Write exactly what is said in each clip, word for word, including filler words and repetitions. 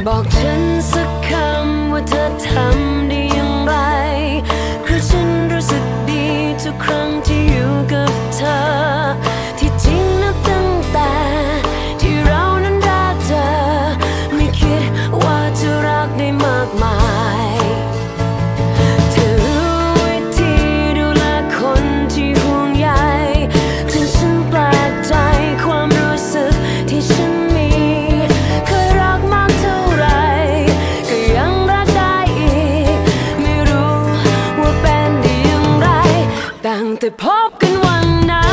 บอกฉันสักคำว่าเธอทำได้อย่างไรเพราะฉันรู้สึกดีทุกครั้งที่อยู่กับเธอที่จริงนับตั้งแต่ที่เรานั้นรักเธอไม่คิดว่าจะรักได้มากมายเธอรู้วิธีดูแลคนที่ห่วงใยจนฉันแปลกใจความรู้สึกที่ฉันมีเคยรักมากเท่าไรก็ยังรักได้อีกไม่รู้ว่าเป็นได้อย่างไรตั้งแต่พบกันวันนั้น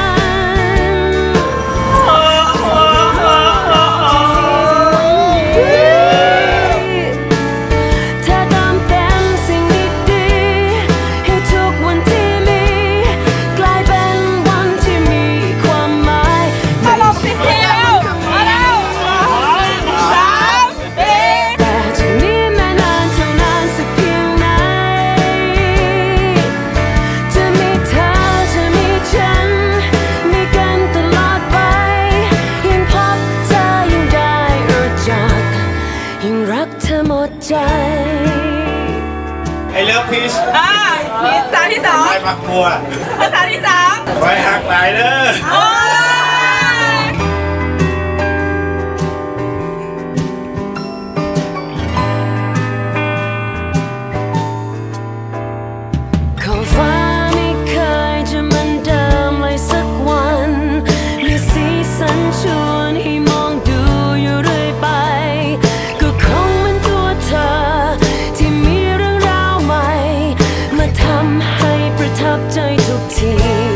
ใจไอเลิฟพีชอ่าพีชตาที่สองไปผักบัวภาษาที่สามไปหักไหลเด้อขอฟ้าไม่เคยจะเหมือนเดิมเลยสักวันมีสีสันชวนให้มองดูอยู่เรื่อยไปก็คงเหมือนตัวเธอที่มีเรื่องราวใหม่มาทำให้ประทับใจทุกที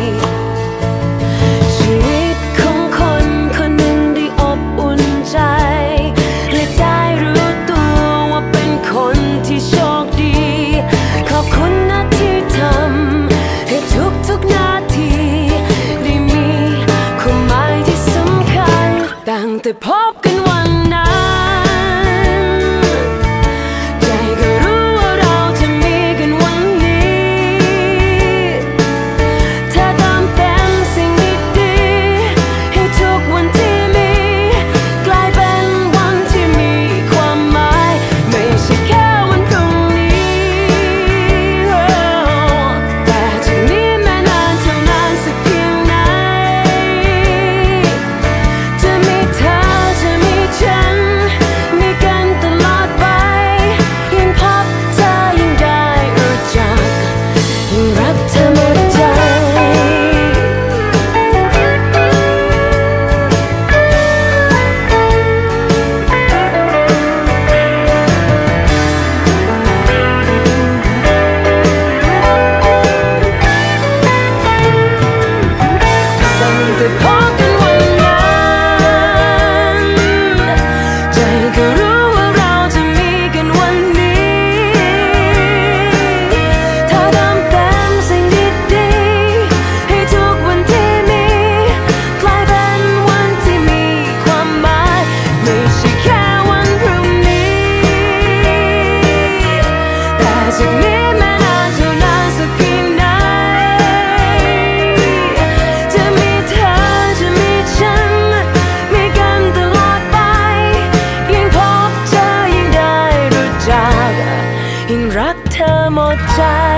ชีวิตของคนคนหนึ่งได้อบอุ่นใจและได้รู้ตัวว่าเป็นคนที่โชคดีขอบคุณนะที่ทำให้ทุกทุกนาทีได้มีความหมายที่สำคัญตั้งแต่พบกันวันนั้นใจก็รู้ว่าเราจะมีกันวันนี้เธอทำเป็นสิ่งดีๆให้ทุกวันที่มีกลายเป็นวันที่มีความหมายไม่ใช่แค่วันพรุ่งนี้แต่จากนี้แม้นานเท่านานสักเพียงไหนจะมีเธอจะมีฉันมีกันตลอดไปยิ่งพบเธอยิ่งได้รู้จักยิ่งรักเธอหมดใจตั้งแต่พบกันวันนั้นใจก็รู้ว่าเราจะมีกันวันนี้เธอทำเป็นสิ่งดีๆให้ทุกวันที่มีกลายเป็นวันที่มีความหมายไม่ใช่แค่วันพรุ่งนี้แต่จากนี้แม้นานเท่านานสักเพียงไหนจะมีเธอจะมีฉันมีกันตลอดไปยิ่งพบเธอยิ่งได้รู้จักยิ่งรักเธอหมดใจ